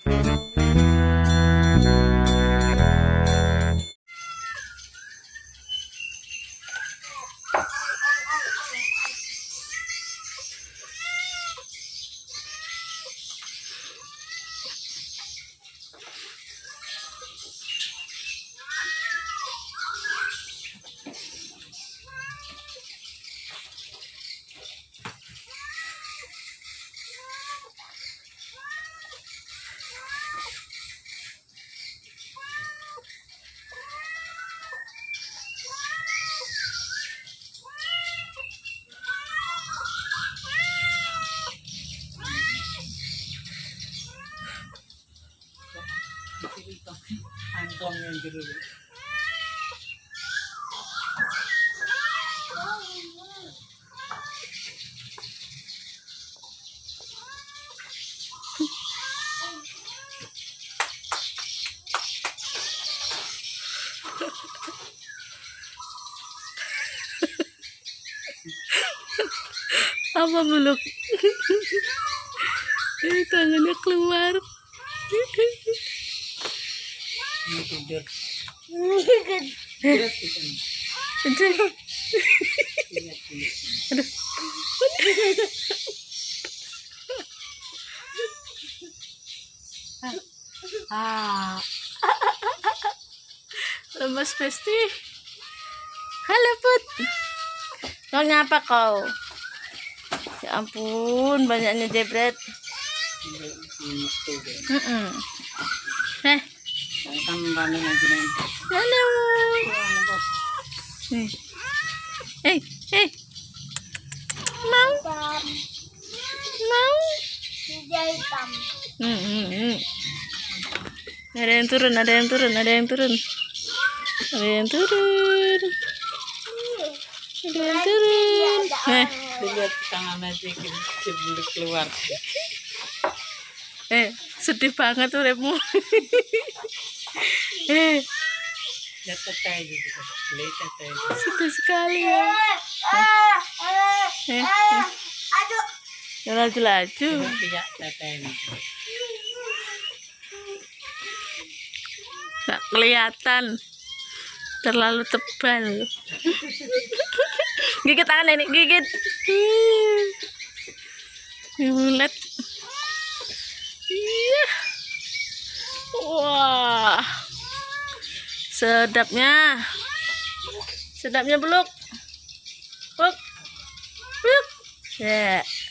Apa belum? Tangannya keluar. Lemas Besti. Halo Put. Kau ngapa kau? Ya ampun, banyaknya jebret. Halo. Mau? Mau? Ada yang turun, ada yang turun, ada yang turun. Ada yang turun. Ada yang turun. Lihat tangan aja sebelum keluar. Sedih banget uripmu. Lihat teteh juga. Lihat teteh. Sedih sekali ya. Laju-laju. Lihat teteh. Nggak kelihatan. Terlalu tebal. Gigit tangan ini, gigit. Lihat. Iya. Wah. Sedapnya. Sedapnya beluk. Beluk. Beluk. Ya.